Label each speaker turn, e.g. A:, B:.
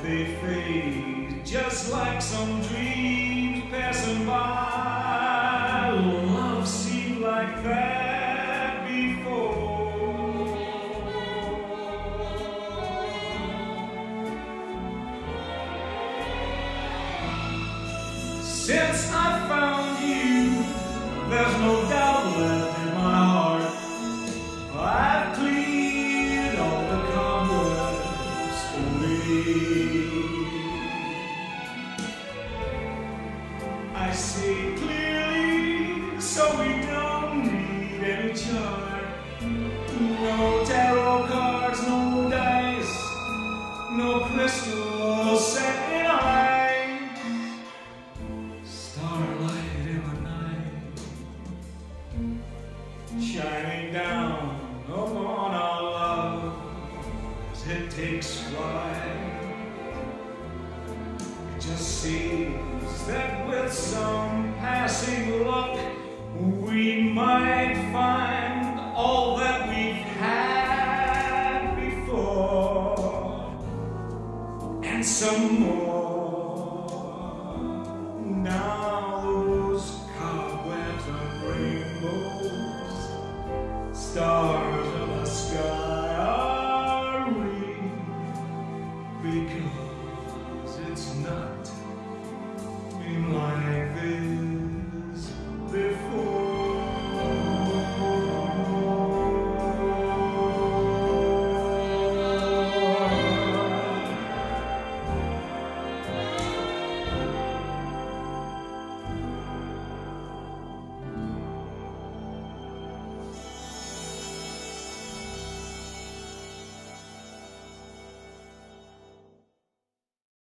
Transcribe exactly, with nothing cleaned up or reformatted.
A: they fade, just like some dreams passing by. Love seemed like that before. Since I found you, there's no doubt left in my heart. I've cleared all the cobwebs away. I see clearly, so we don't need any chart. No tarot cards, no dice, no crystals set in iron. Starlight in the night, shining down upon our love as it takes flight. It just seems that with some passing luck, we might find all that we've had before, and some more. Now those cobwebs and rainbows, stars